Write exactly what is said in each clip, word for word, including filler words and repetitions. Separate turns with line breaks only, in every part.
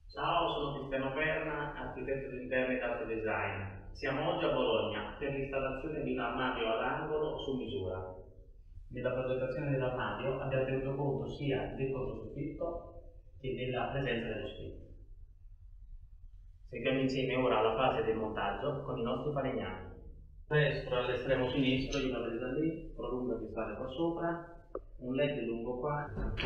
Ciao, sono Cristiano Perna, architetto di interni ed art design. Siamo oggi a Bologna per l'installazione di un armadio all'angolo su misura. Nella progettazione dell'armadio abbiamo tenuto conto sia del controsoffitto che della presenza dello split. Seguiamo insieme ora la fase del montaggio con i nostri falegnami. Destro all'estremo sinistro, io la presa lì, prolunga che sale qua sopra, un led lungo qua.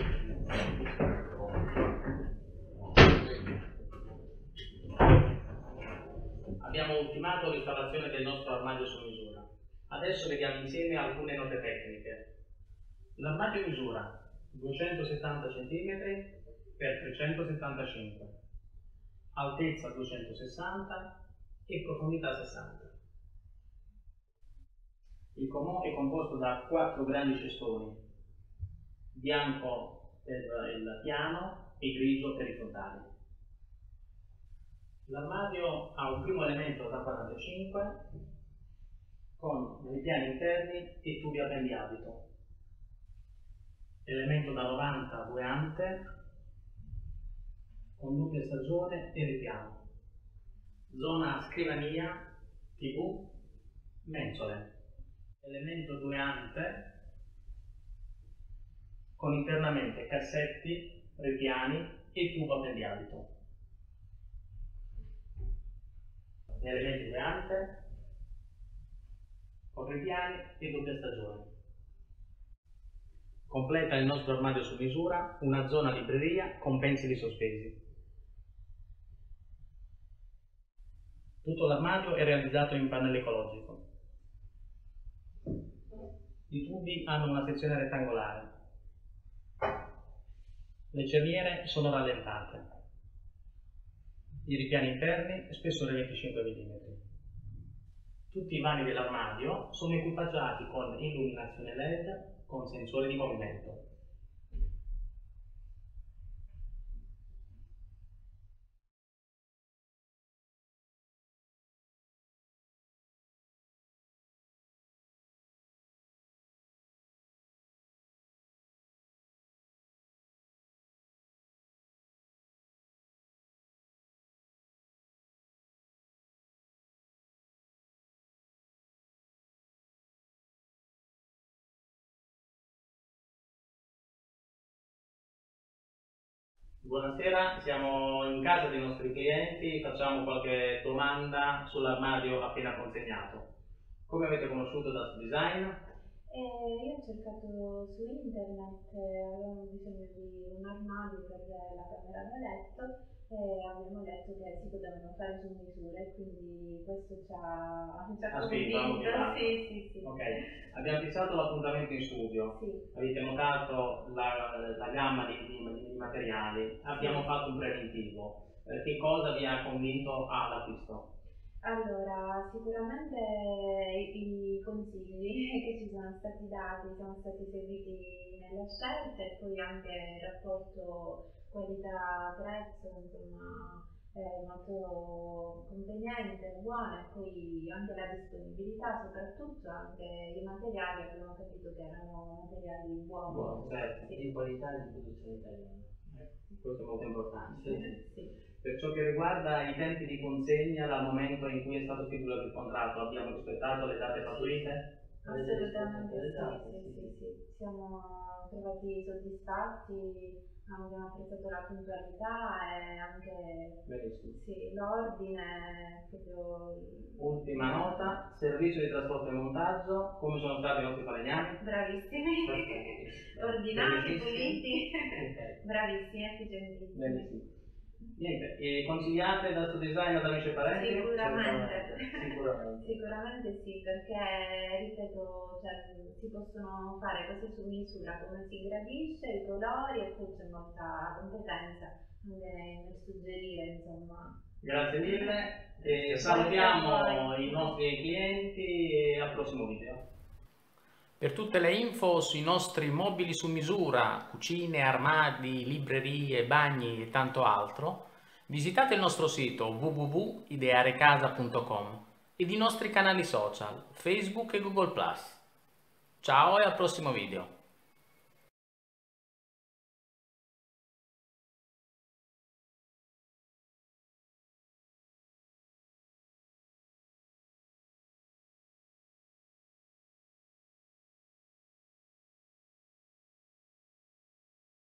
Abbiamo ultimato l'installazione del nostro armadio su misura. Adesso vediamo insieme alcune note tecniche. L'armadio misura duecentosettanta centimetri per trecentosettantacinque, altezza duecentosessanta e profondità sessanta. Il comò è composto da quattro grandi cestoni, bianco per il piano e grigio per i frontali. L'armadio ha un primo elemento da quarantacinque con ripiani interni e tubi a pendiabito, elemento da novanta due ante con doppia stagione e ripiano, zona scrivania, tv, mensole, elemento due ante con internamente cassetti, ripiani e tubo a pendiabito. Elementi due ante con ripiani e doppia stagione. Completa il nostro armadio su misura una zona libreria con pensili sospesi. Tutto l'armadio è realizzato in pannello ecologico. I tubi hanno una sezione rettangolare. Le cerniere sono rallentate. I ripiani interni spessore venticinque millimetri. Tutti i vani dell'armadio sono equipaggiati con illuminazione led con sensore di movimento. Buonasera, siamo in casa dei nostri clienti, facciamo qualche domanda sull'armadio appena consegnato. Come avete conosciuto Dust Design?
Eh, io ho cercato su internet, eh, avevamo bisogno di un armadio per la camera da letto e abbiamo letto che si potevano fare su misura e quindi questo ci ha, ci ha
Ha spinto, ha
convinto.
motivato.
Sì, sì, sì.
Ok, abbiamo fissato l'appuntamento in studio.
Sì.
Avete notato la, la gamma di, di, di materiali, abbiamo fatto un preventivo. Eh, che cosa vi ha convinto all'acquisto?
Allora, sicuramente i consigli che ci sono stati dati sono stati seguiti nella scelta e poi anche il rapporto qualità-prezzo, insomma, è molto conveniente, buono e poi anche la disponibilità, soprattutto anche i materiali, abbiamo capito che erano materiali buoni.
Buono, certo,
sì.
di qualità e di produzione italiana. Eh, questo è molto importante.
Sì, sì.
Per ciò che riguarda i tempi di consegna dal momento in cui è stato stipulato il contratto, abbiamo rispettato le date pattuite?
Assolutamente sì, sì, sì, sì. Siamo trovati soddisfatti, abbiamo apprezzato la puntualità e anche sì, l'ordine, proprio...
Ultima nota, servizio di trasporto e montaggio, come sono stati i nostri falegnami?
Bravissimi, ordinati, puliti, bravissimi, efficientissimi.
Benissimo. Niente, e consigliate Dust Design ad amici e parenti?
Sicuramente.
Sicuramente.
Sicuramente sì, perché ripeto, cioè, si possono fare cose su misura come si gradisce, i colori e poi c'è molta competenza nel suggerire, insomma.
Grazie mille, e salutiamo i nostri clienti e al prossimo video. Per tutte le info sui nostri mobili su misura, cucine, armadi, librerie, bagni e tanto altro, visitate il nostro sito w w w punto idearecasa punto com ed i nostri canali social Facebook e Google plus. Ciao e al prossimo video!